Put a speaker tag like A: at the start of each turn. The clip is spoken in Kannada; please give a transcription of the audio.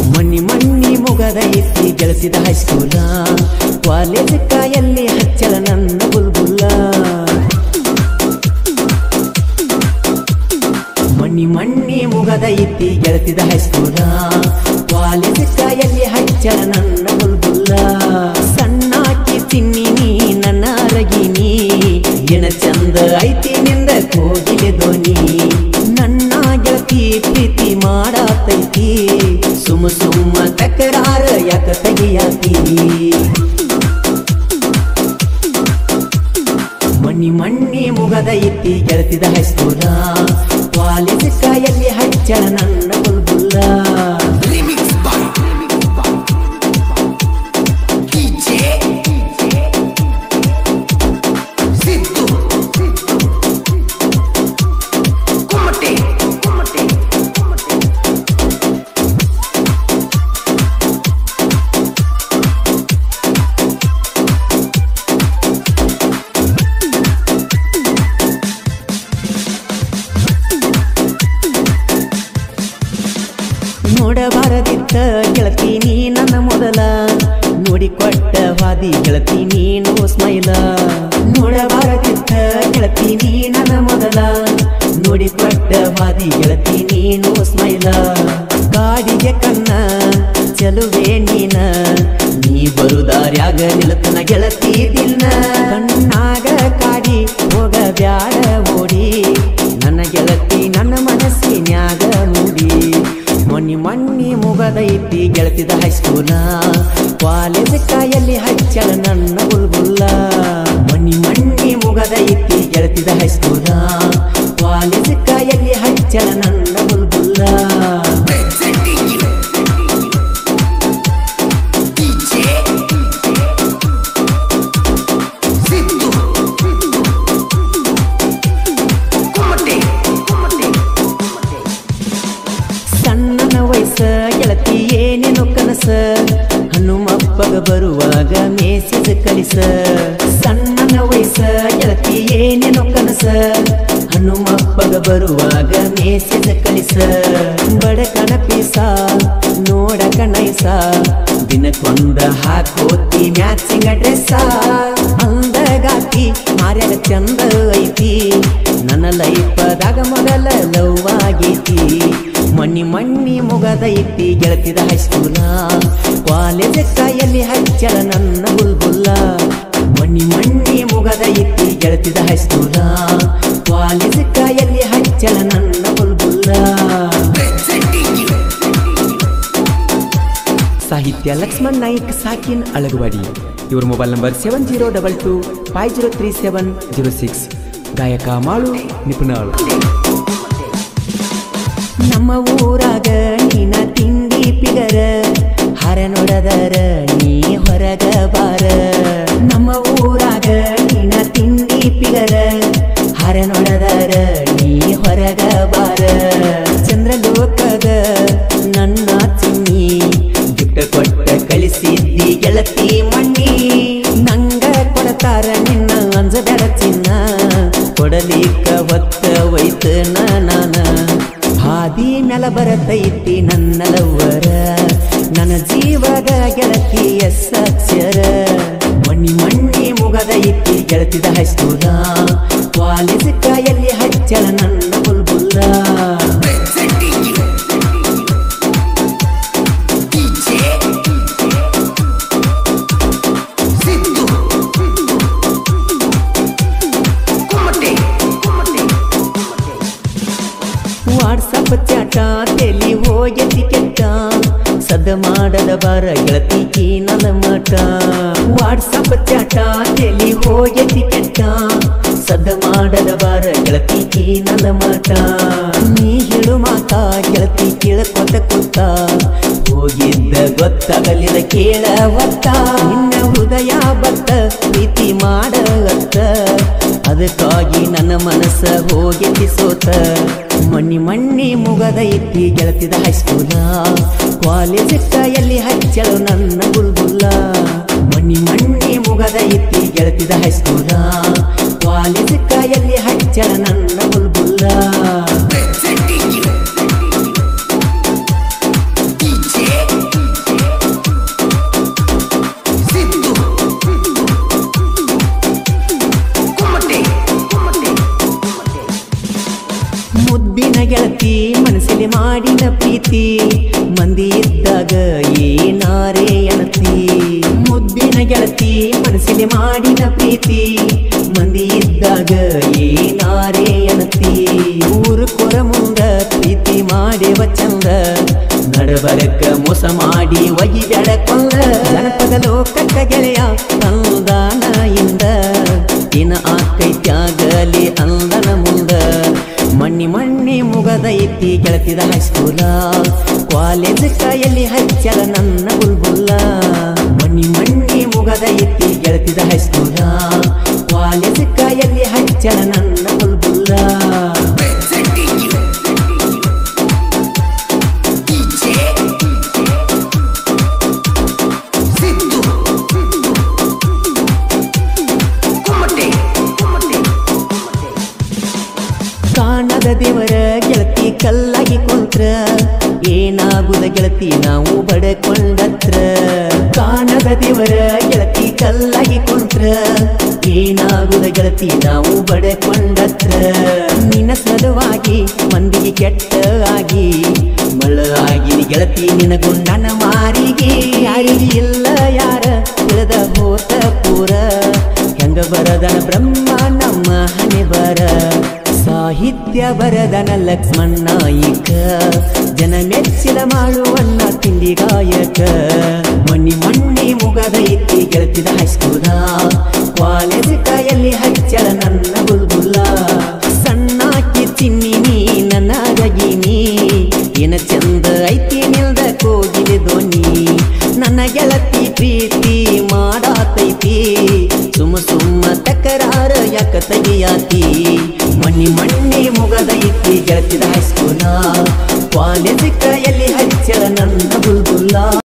A: ಮಣ್ಣಿ ಮಣ್ಣಿ ಮುಗದೈತಿ ಗೆಳತಿದ ಹೈಸ್ಕೂಲ ಕಾಲೇಜ್ ಕಾಯಲ್ಲಿ ಹಚ್ಚಲ ನನ್ನ ಬುಲ್ಬುಲ್ಲ ಮಣ್ಣಿ ಮಣ್ಣಿ ಮುಗದೈತಿ ಗೆಳತಿದ ಹೈಸ್ಕೂಲ ಕಾಲೇಜ್ ಕಾಯಲ್ಲಿ ಹಚ್ಚಲ ನನ್ನ ಬುಲ್ಬುಲ್ಲ ಸಣ್ಣಾಕಿ ತಿನ್ನಿನಿ ನನ್ನ ಅರಗಿನಿ ಎಣ ಚಂದ ಐತಿ ನಿಂದ ಕೋಗಿಲೆ ಧ್ವನಿ ನನ್ನ ಗೆಳತಿ ಪ್ರೀತಿ ಮಾಡತೈತಿ ಸುಮ್ಮ ಸುಮ್ಮ ತಕರಾರ ಯಾಕ ತೆಗಿಯಾತಿ ಮಣ್ಣಿ ಮಣ್ಣಿ ಮುಗದೈತಿ ಗೆಳತಿದ ಹೈಸ್ಕೂಲ ಕಾಲೇಜ್ ಕಾಯಲ್ಲಿ ಹಚ್ಚಳ ನನ್ನ ಬುಲ್ಬುಲ್ಲ ನೋಡಬಾರದಿತ್ತ ಗೆಳತಿ ನೀ ನನ್ನ ಮೊದಲ ನೋಡಿಕೊಟ್ಟ ವಾದಿ ಗೆಳತಿ ನೀನು ಸ್ಮೈಲ ನೋಡಬಾರದಿತ್ತ ಗೆಳತಿ ನೀ ನನ್ನ ಮೊದಲ ನೋಡಿಕೊಟ್ಟ ವಾದಿ ಗೆಳತಿ ನೀನು ಸ್ಮೈಲ ಗಾಡಿಗೆ ಕಣ್ಣ ಚಲುವೆ ನೀನ ನೀ ಬರುದಾರ್ಯಾಗ ನಿಲತನ ಗೆಳತಿ ದಿನ ಕಣ್ಣಾಗ ಕಾಡಿ ಹೋಗ ಬ್ಯಾಡ ಓಡಿ ನನ್ನ ಗೆಳತಿ ನನ್ನ ಮನಸ್ಸಿನ್ಯಾಗ ಮೂಡಿ ಮಣ್ಣಿ ಮಣ್ಣಿ ಮುಗದೈತಿ ಗೆಳತಿದ ಹೈಸ್ಕೂಲ ಕಾಲೇಜ್ ಕಾಯಲ್ಲಿ ಹಚ್ಚಳ ನನ್ನ ಬುಲ್ಬುಲ್ಲ ಮಣ್ಣಿ ಮಣ್ಣಿ ಮುಗದೈತಿ ಗೆಳತಿದ ಹೈಸ್ಕೂಲ ಕಾಲೇಜ್ ಕಾಯಲ್ಲಿ ಹಚ್ಚಳ ನನ್ನ ಬುಲ್ಬುಲ್ಲ ಸಣ್ಣನ ವಯಸ್ಸ ಗೆಳತಿ ಏನೇನು ಕನಸ ಹನುಮಪ್ಪಗ ಬರುವಾಗ ಮೆಸೇಜ್ ಕಳಿಸ ಸಣ್ಣನ ವಯಸ್ಸ ಗೆಳತಿ ಏನೇನು ಕನಸ ಹನುಮಪ್ಪಗ ಬರುವಾಗ ಮೆಸೇಜ್ ಕಳಿಸ ಬಡಕನ ಪೀಸ ನೋಡಕ ನೈಸ ದಿನಕ್ಕೊಂದ ಹಾಕೋತಿ ಮ್ಯಾಚಿಂಗ್ ಡ್ರೆಸ್ಸ ಅಂದಗಾತಿ ಮಾರ್ಯಾಗ ಚಂದ ಐತಿ ನನ್ನ ಲೈಫದಾಗ ಮೊದಲ ಲವ್ ಆಗೈತಿ ಮಣ್ಣಿ ಮಣ್ಣಿ ಮುಗದೈತಿ ಗೆಳತಿದ ಹೈಸ್ಕೂಲ ಕಾಲೇಜ್ ಕಾಯಲ್ಲಿ ಹಚ್ಚಳ ನನ್ನ ಬುಲ್ಬುಲ್ಲ ಮಣ್ಣಿ ಮಣ್ಣಿ ಮುಗದೈತಿ ಗೆಳತಿದ ಹೈಸ್ಕೂಲ ಕಾಲೇಜ್ ಕಾಯಲ್ಲಿ ಹಚ್ಚಳ ನನ್ನ ಬುಲ್ಬುಲ್ಲ ಸಾಹಿತ್ಯ ಲಕ್ಷ್ಮಣ್ ನಾಯ್ಕ್ ಸಾಕಿನ್ ಅಳಗವಾಡಿ ಇವ್ರ ಮೊಬೈಲ್ ನಂಬರ್ 7022503706 ಗಾಯಕ ಮಾಳು ನಿಪುಣಾಳು ನಮ್ಮ ಊರಾಗ ನೀನ ತಿಂಡಿ ಪಿಗರ ಹರ ನೋಡದರ ನೀ ಹೊರಗ ಬಾರ ನಮ್ಮ ಊರಾಗ ನೀನ ತಿಂಡಿ ಪಿಗರ ಹರ ನೋಡದರ ನೀ ಹೊರಗ ಬಾರ ಚಂದ್ರಲೋಕದ ನನ್ನ ಚಿನ್ನಿ ಗಿಫ್ಟ್ ಕೊಟ್ಟ ಕಳಿಸಿದ್ದಿ ಗೆಳತಿ ಮಣ್ಣಿ ನಂಗ ಕೊಡತಾರ ನಿನ್ನ ಅಂಜಬೇಡ ಚಿನ್ನ ಕೊಡಲಿಕ್ಕ ಹೊತ್ತ ಒಯ್ತ ನಾನ ಹಾದಿ ಮ್ಯಾಲ ಬರತೈತಿ ನನ್ನ ಲವ್ವರ ನನ್ನ ಜೀವದ ಗೆಳತಿ ಎಸ್ ಅಕ್ಷರ ಮಣ್ಣಿ ಮಣ್ಣಿ ಮುಗದೈತಿ ಗೆಳತಿದ ಹೈಸ್ಕೂಲ ಕಾಲೇಜ್ ಕಾಯಲ್ಲಿ ಹಚ್ಚಳ ನನ್ನ ಬುಲ್ಬುಲ್ಲ ವಾಟ್ಸಪ್ ಚಾಟ ತೆಲಿ ಹೋಗತಿ ಕೆಟ್ಟ ಸದ ಮಾಡದ ಬಾರ ಗೆಳತಿ ಈ ನನ್ನ ಮಠ ವಾಟ್ಸಪ್ ಚಾಟ ತೆಲಿ ಹೋಗತಿ ಕೆಟ್ಟ ಸದ ಮಾಡದ ಬಾರ ಗೆಳತಿ ಈ ನನ್ನ ಮಠ ನೀ ಹೇಳು ಮಾತಾ ಗೆಳತಿ ಕೇಳಕೊತ ಕೂತ ಹೋಗಿದ್ದ ಗೊತ್ತಾಗಲಿಲ್ಲ ಕೇಳ ಒತ್ತ ನಿನ್ನ ಹೃದಯ ಬತ್ತ ಪ್ರೀತಿ ಮಾಡತ್ತ ಅದಕ್ಕಾಗಿ ನನ್ನ ಮನಸ್ಸ ಹೋಗತಿ ಸೋತ ಮಣ್ಣಿ ಮಣ್ಣಿ ಮುಗದೈತಿ ಗೆಳತಿದ ಹೈಸ್ಕೂಲ ಕಾಲೇಜ್ ಕಾಯಲ್ಲಿ ಹಚ್ಚಳು ನನ್ನ ಬುಲ್ಬುಲ್ಲ ಮಣ್ಣಿ ಮಣ್ಣಿ ಮುಗದೈತಿ ಗೆಳತಿದ ಹೈಸ್ಕೂಲ ಕಾಲೇಜ್ ಕಾಯಲ್ಲಿ ಹಚ್ಚಳ ನನ್ನ ಬುಲ್ಬುಲ್ಲ DJ ಪ್ರೀತಿ ಮಂದಿ ಇದ್ದಾಗ ಏನಾರೇ ಅಣತಿ ಮುದ್ದಿನ ಗೆಳತಿ ಮನಸ್ಸಿಗೆ ಮಾಡಿದ ಪ್ರೀತಿ ಮಂದಿ ಇದ್ದಾಗ ಏನಾರೇ ಅಣತಿ ಊರು ಕೊರ ಮುಂದ ಪ್ರೀತಿ ಮಾಡೇವ ಚಂದ ನಡಬರಕ ಮೋಸ ಮಾಡಿ ಒಗಿ ಬೆಳಕೊಂದ ಜನಪದ ಲೋಕಕ್ಕ ಗೆಳೆಯ ತಂದಾನ ಇಂದ ಇನ ಆಕೈತ್ಯಾಗಲಿ ಅಂದನ ಮುಂದ ಮಣ್ಣಿ ಮುಗದೈತಿ ಗೆಳತಿದ ಹೈಸ್ಕೂಲ ಕಾಲೇಜ್ ಕೈಯಲ್ಲಿ ಹಚ್ಚಲ ನನ್ನ ಬುಲ್ಬುಲ್ಲ ಮಣ್ಣಿ ಮುಗದೈತಿ ಗೆಳತಿದ ಹೈಸ್ಕೂಲ ಕಾಲೇಜ್ ಕೈಯಲ್ಲಿ ಹಚ್ಚಲ ನನ್ನ ಬುಲ್ಬುಲ್ಲ ಕಾಣದ ದೇವರ ಗೆಳತಿ ಕಲ್ಲಾಗಿ ಕುಂತ್ರ ಏನಾಗುದ ಗೆಳತಿ ನಾವು ಬಡಕೊಂಡತ್ರ ಕಾಣದ ದೇವರ ಗೆಳತಿ ಕಲ್ಲಾಗಿ ಕುಂತ್ರ ಏನಾಗುದ ಗೆಳತಿ ನಾವು ಬಡಕೊಂಡತ್ರ ನಿನ್ನ ಸಲುವಾಗಿ ಮಂದಿಗೆ ಕೆಟ್ಟ ಆಗಿ ಮಳ ಆಗಿ ಗೆಳತಿ ನಿನ್ನ ಗುಂಡನ ಮಾರಿಗೆ ಯಾರಿಗೆ ಇಲ್ಲ ಯಾರ ತಿಳಿದ ಹೋತ ಪೂರ ಹೆಂಗ ಬರದನ ಬ್ರಹ್ಮ ನಮ್ಮ ಹಣೆ ಬರ ಸಾಹಿತ್ಯ ಬರದನ ಲಕ್ಷ್ಮಣ ನಾಯಿಕ ಜನ ಮೆಚ್ಚಿದ ಮಾಡುವನ್ನ ತಿಂಡಿ ಗಾಯಕ ಮಣ್ಣಿ ಮುಗದೈತಿ ಗೆಳತಿದ ಹೈಸ್ಕೂಲ ಕಾಲೇಜ್ ಕಾಯಲ್ಲಿ ಹಚ್ಚಲ ನನ್ನ ಬುಲ್ಬುಲ್ಲ ಸಣ್ಣಾಕಿ ಚಿನ್ನಿ ನೀ ನನ್ನ ರಗಿನಿ ಏನ ಚಂದ ಐತಿ ನಿಲ್ದ ಕೋಗಿಲೆ ಧ್ವನಿ ನನ್ನ ಗೆಳತಿ ಪ್ರೀತಿ ಮಾಡಾತೈತಿ ಸುಮ್ಮ ತಕರಾರ ಯಾಕ ತೆಗಿಯಾತಿ ಮಣ್ಣಿ ಮುಗದೈತಿ ಗೆಳತಿದ ಹೈಸ್ಕೂಲ ಕಾಲೇಜ್ ಕೈಯಲ್ಲಿ ಹಚ್ಚಲ ನನ್ನ ಬುಲ್ಬುಲ್ಲ